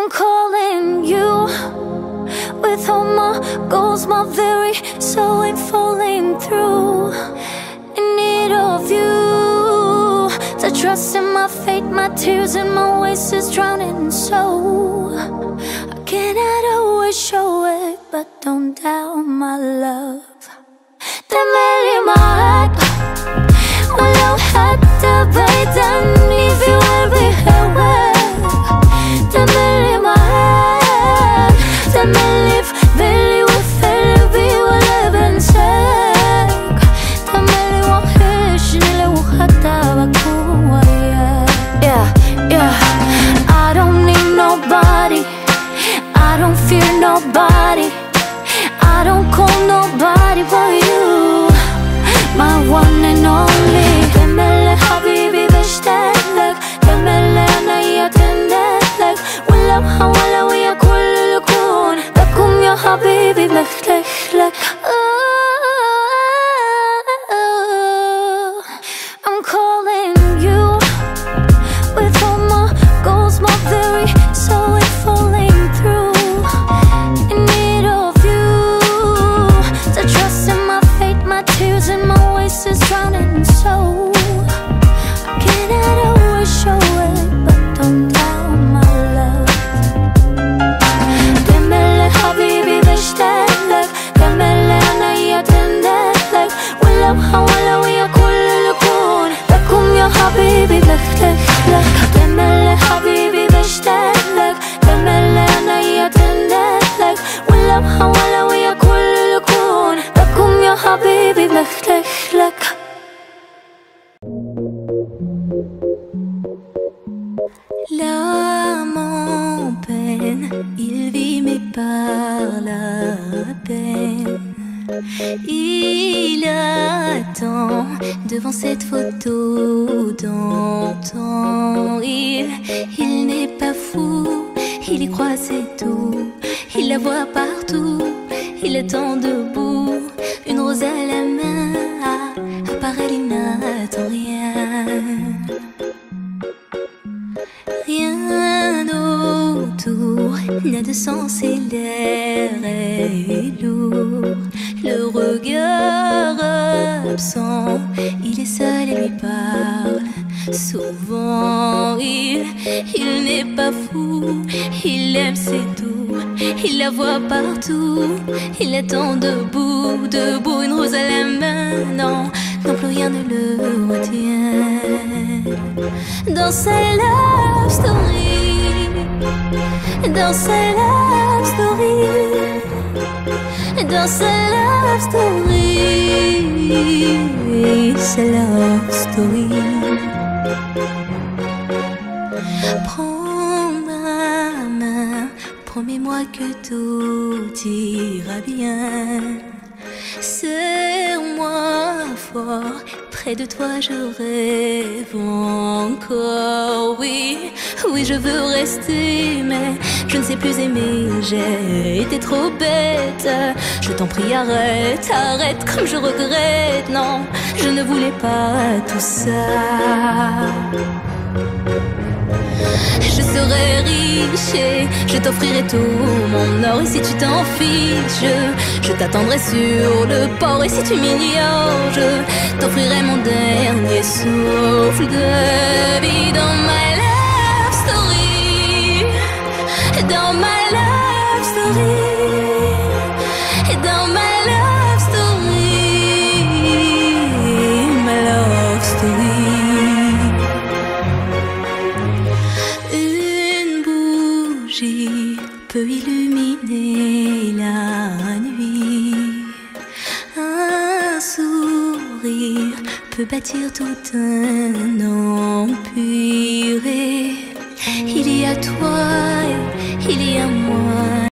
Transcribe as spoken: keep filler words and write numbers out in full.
I'm calling you with all my goals, my very soul ain't falling through. In need of you to trust in my fate, my tears and my waste is drowning. So I cannot always show it, but don't doubt my love. تملي معاك ولو حتى بعيد عني في قلبي هواك. تملي معاك تملي في بالي وفي قلبي ولا بنساك. تملي وحشني لو حتى بكون وياك. Yeah, yeah. I don't need nobody, I don't fear nobody, I don't call nobody but you, my one and only. كمل حبيبي بشتاق لك، كمل عينيا تندهلك، ولو حاول ويا كل الكون بكون يا حبيبي بختلك لك. I'm calling you with all my goals, my very soul ain't falling through. In need of you to trust in my fate, my tears and my waste is drowning. So I cannot always show it, but don't doubt my love. كمل حبيبي بشتاق لك، كمل عينيا تندهلك، ولو حاول ويا كل الكون بكون يا حبيبي بختلك لك. كمل حبيبي بشتاق لك، كمل عينيا تندهلك، ولو حاول ويا كل الكون بكون يا حبيبي بختلك لك. L'âme en peine, il vit mais par la peine. Il attend devant cette photo d'antan. Il, il n'est pas fou, il y croit c'est tout. Il la voit partout, il attend debout, une rose à la main. À part elle, il n'attend rien. Rien autour n'a de sens et l'air est lourd. Le regard absent, il est seul et lui parle souvent. Il, il n'est pas fou, il aime c'est tout. Il la voit partout, il attend debout, debout, une rose à la main. Non, non plus rien ne le retient. Dans sa love story, dans sa love story, dans sa love story, sa love story. Prends ma main, promets-moi que tout ira bien. Serre-moi fort, près de toi je rêve encore. Oui, oui je veux rester, mais je ne sais plus aimer. J'ai été trop bête, je t'en prie arrête, arrête comme je regrette. Non, je ne voulais pas tout ça. Je serai riche et je t'offrirai tout mon or. Et si tu t'en fiches, je, je t'attendrai sur le port. Et si tu m'ignores, je t'offrirai mon dernier souffle de vie. Dans ma love story, dans ma love story, dans ma love story, ma love story. Peut illuminer la nuit. Un sourire peut bâtir tout un empire. Il y a toi, il y a moi.